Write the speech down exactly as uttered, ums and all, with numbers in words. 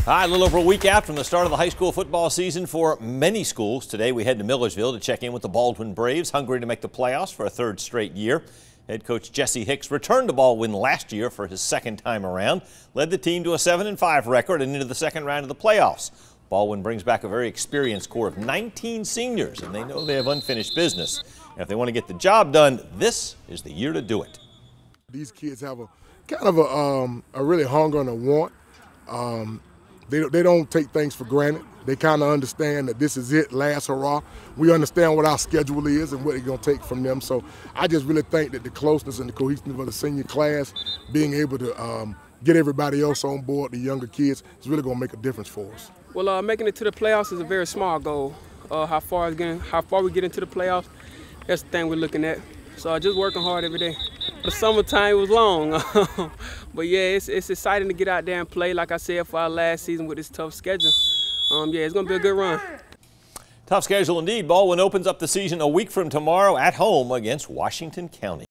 Hi, a little over a week out from the start of the high school football season for many schools. Today we head to Millersville to check in with the Baldwin Braves, hungry to make the playoffs for a third straight year. Head coach Jesse Hicks returned to Baldwin last year for his second time around, led the team to a seven and five record and into the second round of the playoffs. Baldwin brings back a very experienced core of nineteen seniors, and they know they have unfinished business. And if they want to get the job done, this is the year to do it. These kids have a kind of a, um, a really hunger and a want. Um, They, they don't take things for granted. They kind of understand that this is it, last hurrah. We understand what our schedule is and what it's going to take from them. So I just really think that the closeness and the cohesiveness of the senior class, being able to um, get everybody else on board, the younger kids, is really going to make a difference for us. Well, uh, making it to the playoffs is a very small goal. Uh, how far is getting, how far we get into the playoffs, that's the thing we're looking at. So uh, just working hard every day. The summertime was long, but yeah, it's, it's exciting to get out there and play, like I said, for our last season with this tough schedule. Um, yeah, it's going to be a good run. Tough schedule indeed. Baldwin opens up the season a week from tomorrow at home against Washington County.